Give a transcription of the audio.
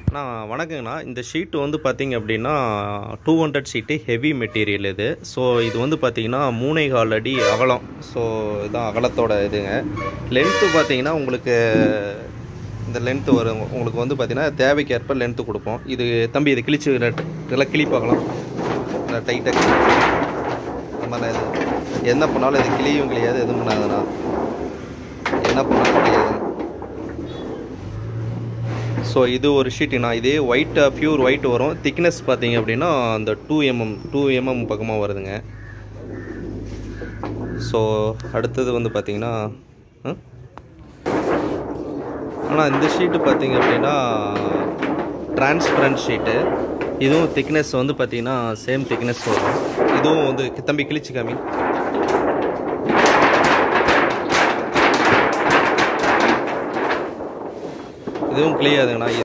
அண்ணா வணக்கங்கண்ணா. இந்த ஷீட்டு வந்து பார்த்தீங்க அப்படின்னா 200 ஷீட்டு ஹெவி மெட்டீரியல் இது. ஸோ இது வந்து பார்த்தீங்கன்னா 3.25 அடி அகலம். ஸோ இதுதான் அகலத்தோட இதுங்க. லென்த்து பார்த்தீங்கன்னா உங்களுக்கு இந்த லென்த்து வரும். உங்களுக்கு வந்து பார்த்தீங்கன்னா தேவைக்கேற்ப லென்த்து கொடுப்போம். இது தம்பி இது கிழிச்சு இதெல்லாம் கிழிப்பாக்கலாம், டைட்டாக இந்த மாதிரி இது என்ன பண்ணாலும் இது கிளியும் கிளியாது, எதுவும் பண்ணாதுண்ணா. என்ன பண்ணாலும் கிடையாது. ஸோ இது ஒரு ஷீட்டுண்ணா. இதே ஒயிட்டாக ப்யூர் ஒயிட் வரும். திக்னஸ் பார்த்தீங்க அப்படின்னா அந்த 2 mm பக்கமாக வருதுங்க. ஸோ அடுத்தது வந்து பார்த்தீங்கன்னா ஆனால் இந்த ஷீட்டு பார்த்தீங்க அப்படின்னா டிரான்ஸ்பரண்ட் ஷீட்டு. இதுவும் திக்னஸ் வந்து பார்த்தீங்கன்னா சேம் திக்னஸ் வரும். இதுவும் வந்து தம்பி கிழிச்சு காமி. இதுவும் கிளியாதுங்கண்ணா.